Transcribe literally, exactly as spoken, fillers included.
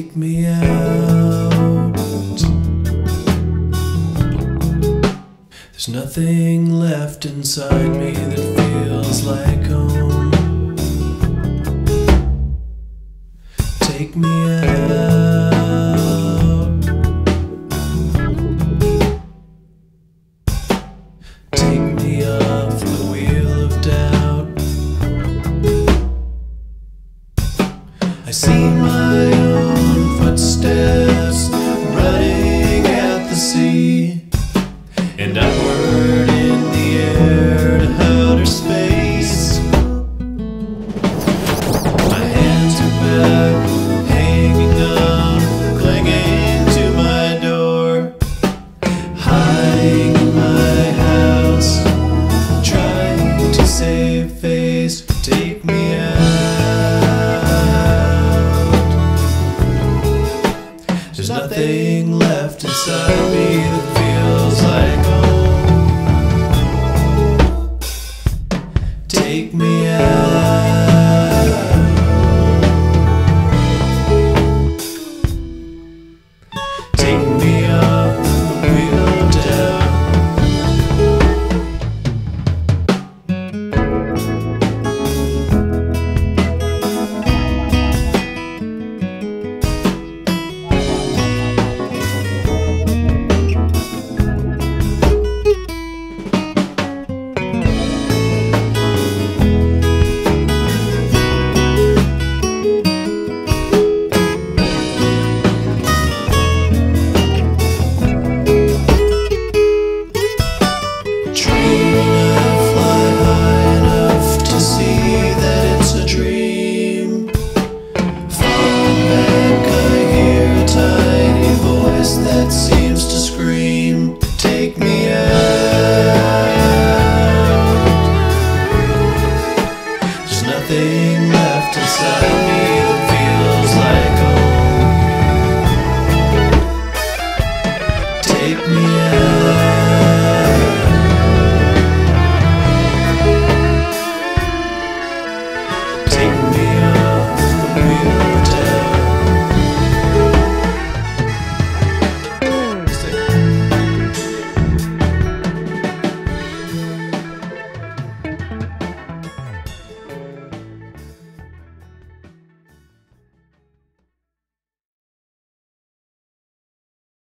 Take me out. There's nothing left inside me that feels like home. Take me out. Take me off the wheel of doubt. I see my own footsteps running at the sea, and upward in the air to outer space. My hands are back, hanging on, clinging to my door, hiding in my house, trying to save face. Take me out. There's nothing left inside me